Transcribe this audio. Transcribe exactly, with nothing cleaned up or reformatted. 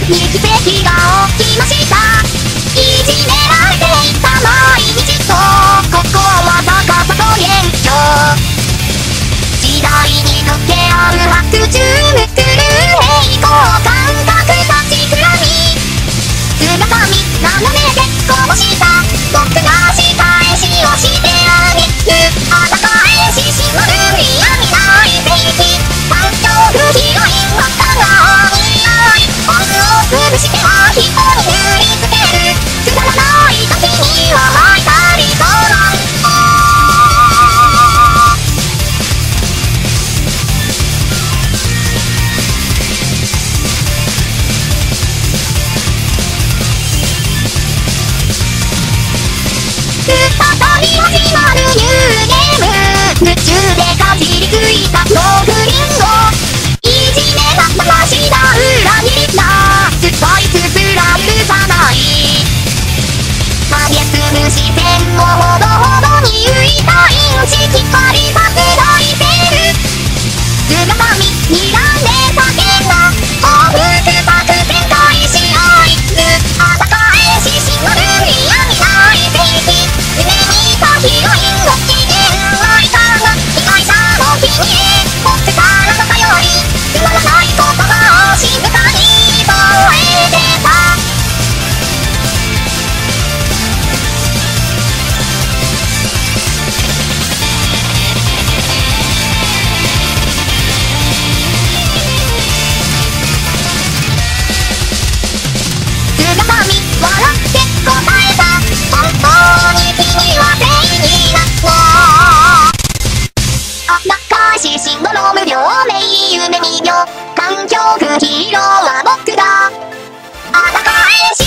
に奇跡が起きました。いじめられていた毎日とここは逆さと現状。時代に溶け合う白昼むくる平行感覚立ちくらみ、姿見斜めでこぼした僕が仕返しをしてあげる。あたかえししまる嫌味ない聖地、環境不ヒロインはたがお似合い、本を潰しては人に塗りつける。くだらない時には吐いたりとらん。再び始まるニューゲーム、夢中でかじりついたのグリンゴ、いじめが話だ裏切りだスパイスすら許さない、影すむ視線もほどほどに浮いたインチ光拡大してる。姿見睨んで叫んだ報復作戦開始あいつ、あたかえししまる嫌味ない聖地、夢見たヒロインご機嫌悪いかな、被害者の君へ僕からの頼り、つまらない言葉を静かに吠えてた。姿見笑って答えた、本当に君は正義なの。あたかえしシンドローム病名夢見病、環境不ヒーローは僕だ。あたかえし